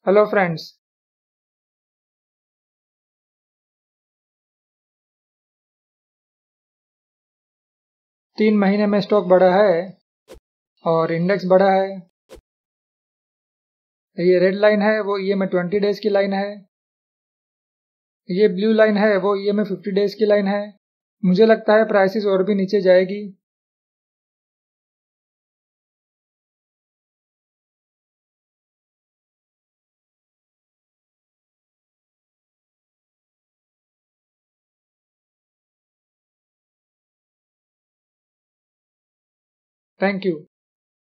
Hello friends. 3 महीने में stock बढ़ा है और इंडेक्स बढ़ा है। ये रेड लाइन है वो ईएमए 20 डेज की लाइन है। ये ब्लू लाइन है वो ईएमए 50 डेज की लाइन है। मुझे लगता है प्राइसेस और भी नीचे जाएगी। Thank you.